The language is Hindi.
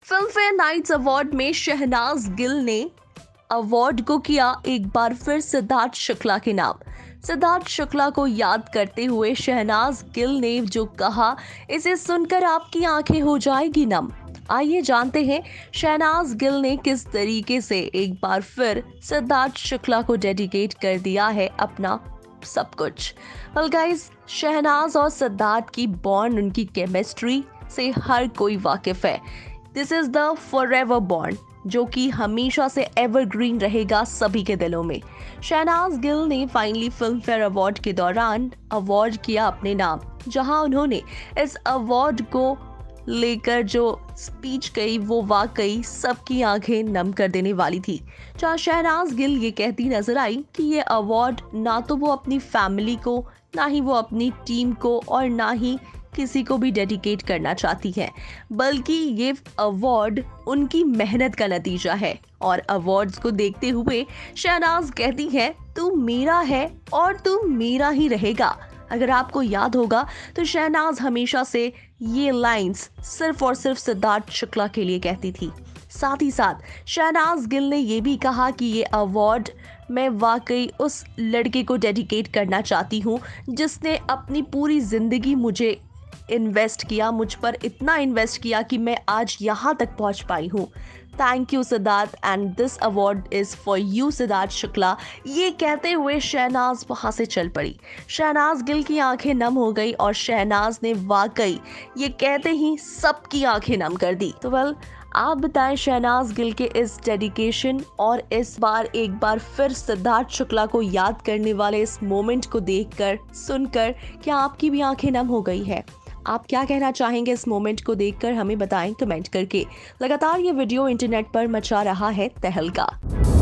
फिल्म फेयर नाइट्स अवार्ड में शहनाज गिल ने अवार्ड को किया एक बार फिर सिद्धार्थ शुक्ला के नाम। सिद्धार्थ शुक्ला को याद करते हुए शहनाज गिल ने जो कहा, इसे सुनकर आपकी आंखें हो जाएगी नम। आइए जानते हैं शहनाज गिल ने किस तरीके से एक बार फिर सिद्धार्थ शुक्ला को डेडिकेट कर दिया है अपना सब कुछ। वेल गाइस, शहनाज और सिद्धार्थ की बॉन्ड, उनकी केमिस्ट्री से हर कोई वाकिफ है। This is the forever bond जो कि हमेशा से एवरग्रीन रहेगा सभी के दिलों में। शहनाज गिल ने फाइनली फिल्म फेयर अवार्ड के दौरान अवार्ड किया अपने नाम, जहां उन्होंने इस अवार्ड को लेकर जो स्पीच कही वो वाकई सबकी आंखें नम कर देने वाली थी। जहां शहनाज गिल ये कहती नजर आई कि ये अवार्ड ना तो वो अपनी फैमिली को, ना ही वो अपनी टीम को और ना ही किसी को भी डेडिकेट करना चाहती है, बल्कि ये अवार्ड उनकी मेहनत का नतीजा है। और अवार्ड्स को देखते हुए शहनाज कहती है, तू मेरा है और तू मेरा ही रहेगा। अगर आपको याद होगा तो शहनाज हमेशा से ये लाइंस सिर्फ और सिर्फ सिद्धार्थ शुक्ला के लिए कहती थी। साथ ही साथ शहनाज गिल ने ये भी कहा कि ये अवार्ड मैं वाकई उस लड़के को डेडिकेट करना चाहती हूँ जिसने अपनी पूरी जिंदगी मुझे इन्वेस्ट किया, मुझ पर इतना इन्वेस्ट किया कि मैं आज यहाँ तक पहुँच पाई हूँ। Thank you Siddharth and this award is for you Siddharth Shukla. ये कहते हुए शहनाज वहाँ से चल पड़ी। शहनाज गिल की आंखें नम हो गई और शहनाज ने वाकई ये कहते ही सबकी आंखें नम कर दी। तो वेल, आप बताएं शहनाज गिल के इस डेडिकेशन और इस बार एक बार फिर सिद्धार्थ शुक्ला को याद करने वाले इस मोमेंट को देखकर, सुनकर क्या आपकी भी आंखें नम हो गई है? आप क्या कहना चाहेंगे इस मोमेंट को देखकर? हमें बताएं कमेंट करके। लगातार ये वीडियो इंटरनेट पर मचा रहा है तहलका।